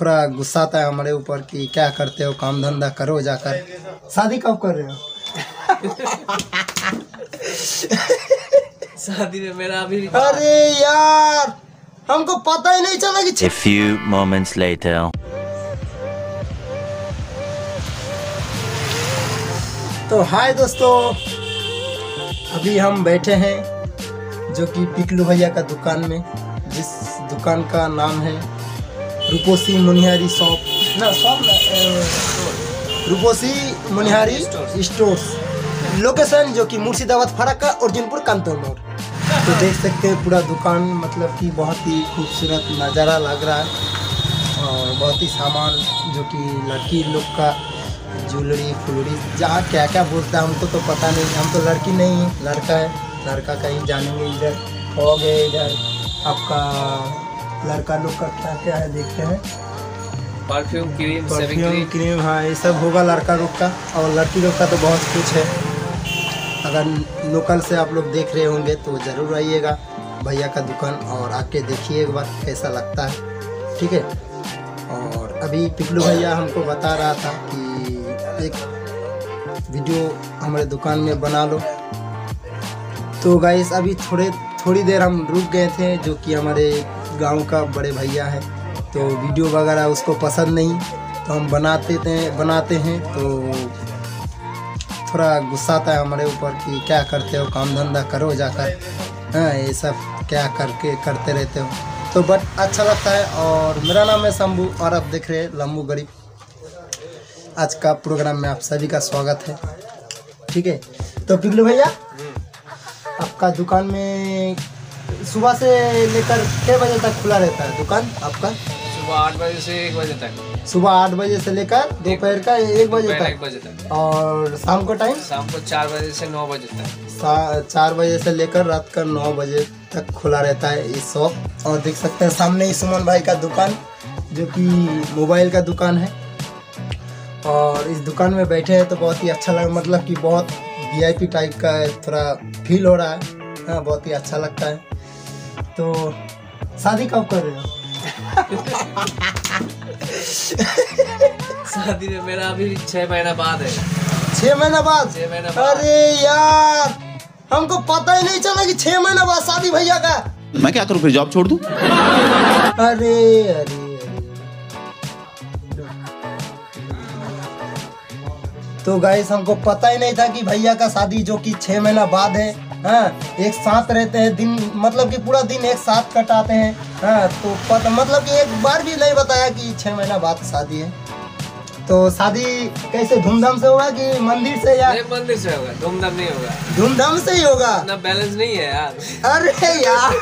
थोड़ा गुस्सा आता है हमारे ऊपर कि क्या करते हो, काम धंधा करो जाकर। शादी कब कर रहे हो? शादी में मेरा अभी। अरे यार हमको पता ही नहीं चला कि A few moments later. तो हाय दोस्तों, अभी हम बैठे हैं जो कि पिकलू भैया का दुकान में, जिस दुकान का नाम है रूपोसी मुनिहारी रूपोसी मुनिहारी स्टोर्स। लोकेशन जो कि मुर्शिदाबाद फरक्का और जिनपुर कांतोर मोड़। तो देख सकते हैं पूरा दुकान, मतलब कि बहुत ही खूबसूरत नज़ारा लग रहा है और बहुत ही सामान जो कि लड़की लोग का ज्वेलरी फुलरी जहाँ क्या क्या बोलता है हमको तो पता नहीं। हम तो लड़की नहीं लड़का है, लड़का का ही जानेंगे। इधर हो गए, इधर आपका लड़का लोग का क्या क्या है देखते हैं। परफ्यूम क्रीम हाँ ये सब होगा लड़का लोग का, और लड़की लोग का तो बहुत कुछ है। अगर लोकल से आप लोग देख रहे होंगे तो ज़रूर आइएगा भैया का दुकान और आके देखिए एक बार कैसा लगता है, ठीक है। और अभी पिकलू भैया हमको बता रहा था कि एक वीडियो हमारे दुकान में बना लो। तो गाइस अभी थोड़ी देर हम रुक गए थे, जो कि हमारे गांव का बड़े भैया है, तो वीडियो वगैरह उसको पसंद नहीं, तो हम बनाते हैं तो थोड़ा गुस्सा आता है हमारे ऊपर कि क्या करते हो, काम धंधा करो जाकर, हाँ ये सब क्या करते रहते हो। तो बट अच्छा लगता है। और मेरा नाम है शंभू और आप देख रहे हैं लम्बू गरीब। आज का प्रोग्राम में आप सभी का स्वागत है, ठीक है। तो पिकलू भैया आपका दुकान में सुबह से लेकर कितने बजे तक खुला रहता है दुकान आपका? सुबह 8 बजे से 1 बजे तक। सुबह 8 बजे से लेकर दोपहर का 1 बजे तक। और शाम को टाइम? शाम को 4 बजे से 9 बजे तक। 4 बजे से लेकर रात का 9 बजे तक खुला रहता है इस शॉप। और देख सकते हैं सामने ही सुमन भाई का दुकान, जो कि मोबाइल का दुकान है। और इस दुकान में बैठे हैं तो बहुत ही अच्छा लगा, मतलब कि बहुत VIP टाइप का थोड़ा फील हो रहा है, हाँ बहुत ही अच्छा लगता है। तो शादी कब कर रहे हो? शादी में मेरा अभी 6 महीना बाद है। 6 महीना बाद? 6 महीना बाद। अरे यार हमको पता ही नहीं चला कि 6 महीना बाद शादी भैया का। मैं क्या करूं, फिर जॉब छोड़ दूं? अरे तो गाइस हमको पता ही नहीं था कि भैया का शादी जो कि 6 महीना बाद है। हाँ एक साथ रहते हैं दिन, मतलब कि पूरा दिन एक साथ कटाते हैं। हाँ तो पता मतलब कि एक बार भी नहीं बताया कि 6 महीना बाद शादी है। तो शादी कैसे धूमधाम से होगा कि मंदिर से या? नहीं, मंदिर से होगा, धूमधाम नहीं होगा। धूमधाम से ही होगा ना, बैलेंस नहीं है यार। अरे यार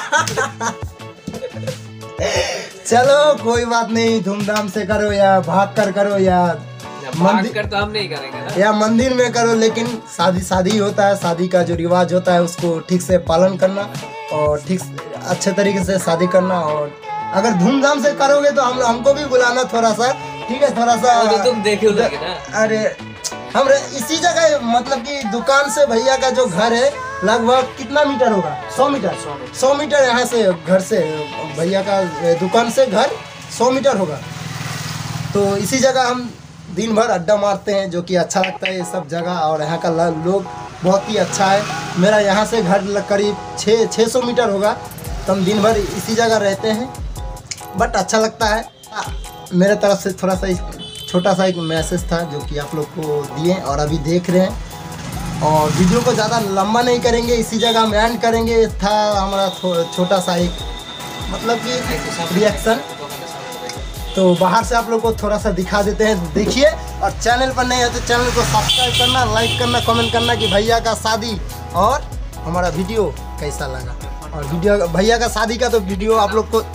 चलो कोई बात नहीं, धूमधाम से करो या भाग कर करो या मंदिर कर तो हम नहीं करेंगे ना, या मंदिर में करो, लेकिन शादी होता है। शादी का जो रिवाज होता है उसको ठीक से पालन करना और ठीक अच्छे तरीके से शादी करना। और अगर धूमधाम से करोगे तो हमको भी बुलाना थोड़ा सा, ठीक है, थोड़ा सा। तो तुम देखे ना। अरे हम इसी जगह, मतलब कि दुकान से भैया का जो घर है लगभग कितना मीटर होगा? 100 मीटर। 100 मीटर यहाँ से घर से भैया का दुकान से घर 100 मीटर होगा। तो इसी जगह हम दिन भर अड्डा मारते हैं, जो कि अच्छा लगता है ये सब जगह। और यहाँ का लोग बहुत ही अच्छा है। मेरा यहाँ से घर करीब 600 मीटर होगा, तो हम दिन भर इसी जगह रहते हैं। बट अच्छा लगता है। मेरे तरफ से थोड़ा सा छोटा सा एक मैसेज था जो कि आप लोग को दिए और अभी देख रहे हैं। और वीडियो को ज़्यादा लंबा नहीं करेंगे, इसी जगह हम एंड करेंगे। था हमारा छोटा सा एक, मतलब कि रिएक्शन। तो बाहर से आप लोग को थोड़ा सा दिखा देते हैं, देखिए। और चैनल पर नहीं है तो चैनल को सब्सक्राइब करना, लाइक करना, कमेंट करना कि भैया का शादी और हमारा वीडियो कैसा लगा। और वीडियो भैया का शादी का तो वीडियो आप लोग को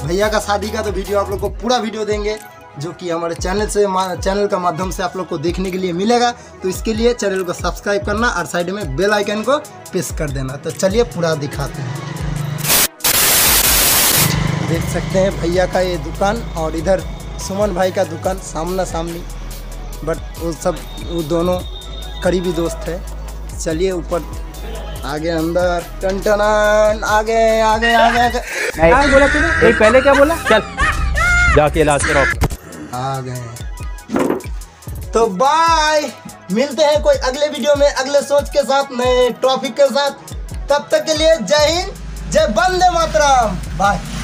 पूरा वीडियो देंगे, जो कि हमारे चैनल का माध्यम से आप लोग को देखने के लिए मिलेगा। तो इसके लिए चैनल को सब्सक्राइब करना और साइड में बेल आइकन को प्रेस कर देना। तो चलिए पूरा दिखाते हैं। देख सकते हैं भैया का ये दुकान और इधर सुमन भाई का दुकान सामना सामनी, बट वो दोनों करीबी दोस्त है। चलिए ऊपर आगे अंदर टन आगे आगे आगे आगे। क्या बोला तूने? एक पहले क्या बोला? चल जाके इलाज कराओ। आ गए तो बाय, मिलते हैं कोई अगले वीडियो में अगले सोच के साथ, नए टॉपिक के साथ। तब तक के लिए जय हिंद, जय वंदे मातरम, बाय।